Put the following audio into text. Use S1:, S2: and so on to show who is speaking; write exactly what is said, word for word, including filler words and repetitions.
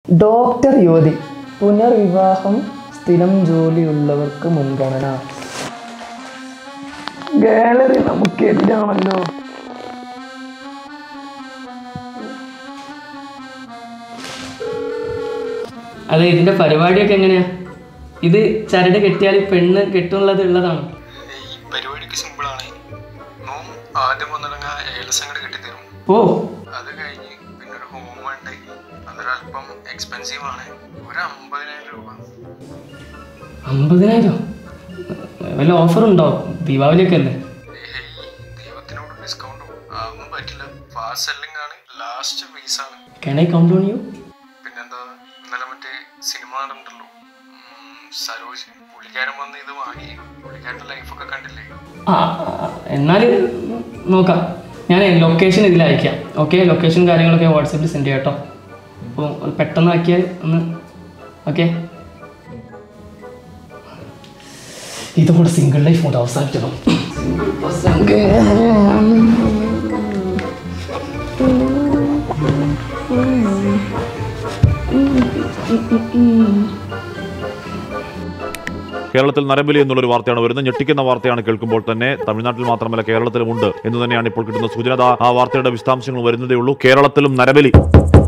S1: Doctor യുവതി പുനർവിവാഹം സ്ഥിരം ജോലിയുള്ളവർക്ക് മുൻഗണന. ഗാലറി നമുക്ക് എതിരാണല്ലോ.
S2: അതെ, ഇതിന്റെ പരിപാടിയൊക്കെ എങ്ങനെയാ? ഇത് ചരട് കെട്ടിയാൽ പെണ്ണ് കെട്ടുള്ളത് ഉള്ളതാണ്.
S3: ഈ പരിപാടിക്ക് സിമ്പിൾ ആണ്. നോം ആദ്യം വന്നിടങ്ങാ ഏലസങ്ങട് കെട്ടിത്തരും.
S2: ഓ,
S3: അത് കഴിഞ്ഞ് പിന്നെ ഒരു ഹോം ഉണ്ട്. അതൊരല്പം എക്സ്പെൻസീവ് ആണ്. ഒരു അമ്പതിനായിരം രൂപ.
S2: അമ്പതിനായിരം? വല്ല ഓഫർ ഉണ്ടോ? ദീപാവലിയൊക്കെ അല്ലേ?
S3: ദൈവത്തിനോട് ഡിസ്കൗണ്ടും അതൊന്നും പറ്റില്ല. ഫാസ്റ്റ് സെല്ലിംഗ് ആണ്. ലാസ്റ്റ് പീസ് ആണ്.
S2: Can I count on you?
S3: പിന്നെന്താ, ഇന്നലെ മറ്റേ സിനിമ നടന്നിട്ടുള്ളൂ, സരോജ്, പുള്ളിക്കാരൻ വന്ന് ഇത് വാങ്ങി. പുള്ളിക്കാരൻ്റെ ലൈഫൊക്കെ കണ്ടില്ലേ?
S2: ആ, എന്നാൽ നോക്കാം. ഞാൻ ലൊക്കേഷൻ ഇതിൽ അയക്കാം. ഓക്കെ, ലൊക്കേഷൻ കാര്യങ്ങളൊക്കെ വാട്സാപ്പിൽ സെൻഡ് ചെയ്യാം കേട്ടോ. അപ്പോൾ പെട്ടെന്ന് ആക്കിയാൽ ഒന്ന്. ഓക്കെ, ഇതുകൂടെ സിംഗിൾ ലൈഫ് കൊണ്ട് അവസാനിക്കണം.
S4: കേരളത്തിൽ നരബലി എന്നുള്ളൊരു വാർത്തയാണ് വരുന്നത്. ഞെട്ടിക്കുന്ന വാർത്തയാണ്. കേൾക്കുമ്പോൾ തന്നെ തമിഴ്നാട്ടിൽ മാത്രമല്ല കേരളത്തിലുമുണ്ട് എന്ന് തന്നെയാണ് ഇപ്പോൾ കിട്ടുന്ന സൂചന. ആ വാർത്തയുടെ വിശദാംശങ്ങൾ വരുന്നതേ ഉള്ളൂ. കേരളത്തിലും നരബലി.